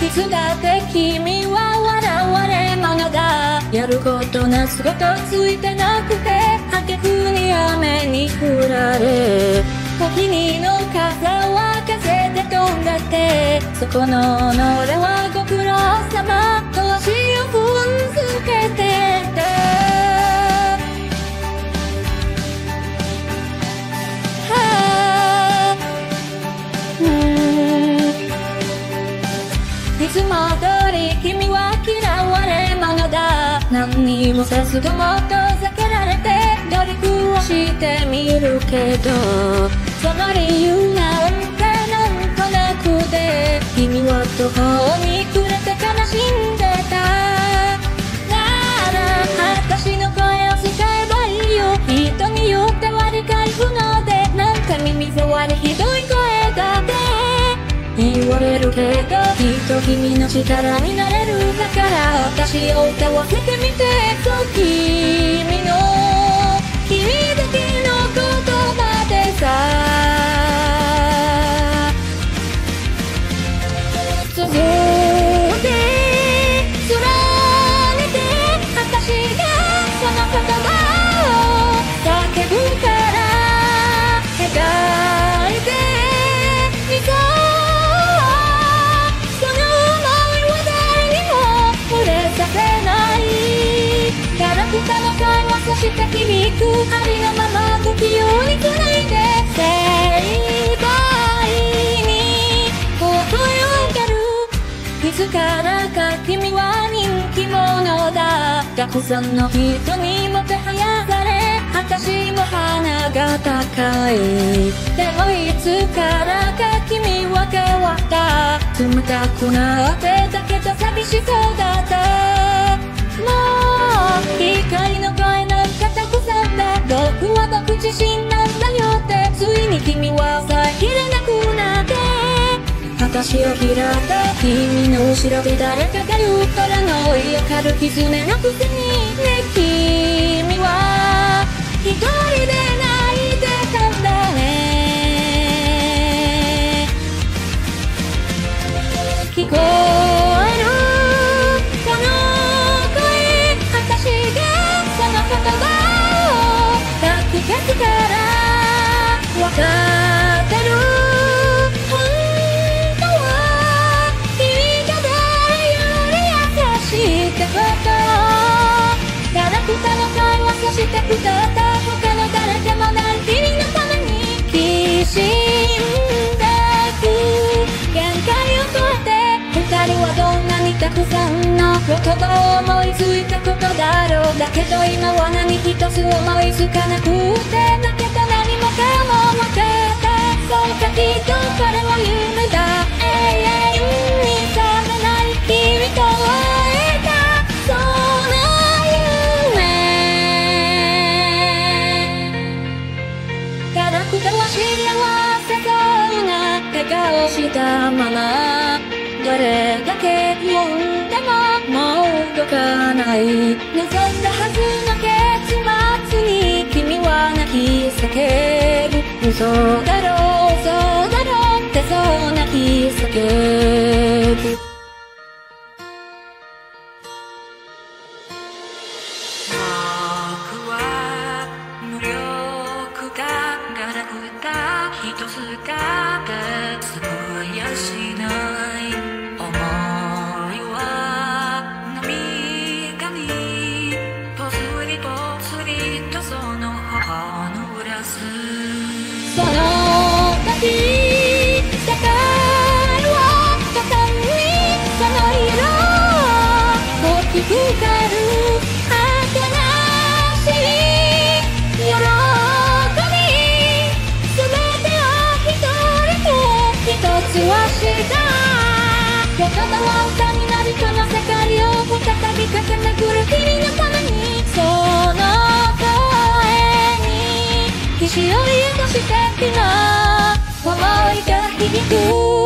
いつだって君は笑われ者だ。やることなすことついてなくて、挙句に雨に降られ、時にの傘は風で飛んだって、そこの俺はご苦労様と足を踏んづけてた。いつも通り君は嫌われ者だ。何にもせずとも遠ざけられて努力をしてみるけど、その理由なんてなんとなくて、君は途方に暮れて悲しんでた。なら私の声を使えばいいよ。人によっては理解不能で、なんか耳障りひどい声だって言われるけど、きっと君の力になれる。だから私を歌わせてみて。そう君だけの言葉でさ、続いて連ねて私がその言葉を叫ぶから描いてみそう。その想いは誰にも触れさせない。キャラクターの会話そして響くありのまま不器用に繋いで、精一杯に声を上げる。いつからか君は人気者だ。たくさんの人にもてはやされ、私も鼻が高い。でもいつからか君は変わった。冷たくなってたけど寂しそうだった。もう光の声なんかたくさんだ。僕は僕自身なんだよって、ついに君は抑えきれなくなって、私を嫌った君の後ろで誰かが言うからのいや軽き爪のくせにね、君は一人で泣いてたんだね。聞こえるこの声、私がその言葉を抱き消すから分かってる。本当は君が誰より優しいってこと。キャラクターの会話そして歌った他の誰でもない君のためにきしんでく限界を超えて、二人はどんなにたくさんのことが思いついたことだろう。だけど今は何一つ思いつかなくて、だけど何もかも分かった。そうかきっとこれは夢だ。永遠に覚めない君と会えたその夢。キャラクターは幸せそうな笑顔したまま、誰だけ呼んでももう動かない。望んだはずの結末に君は泣き叫ぶ。嘘だろう嘘だろうってそう泣き叫ぶ。僕は無力だガラクタ一つだって救いやしない。思いは涙にぽつりぽつりとその頬を濡らす。その時世界は途端にその色を大きく変える。新しい喜び全てを一人で一つはした言葉は歌になり、この世界を再び駆け巡る君のために。その声にひしを癒して今思いが響く。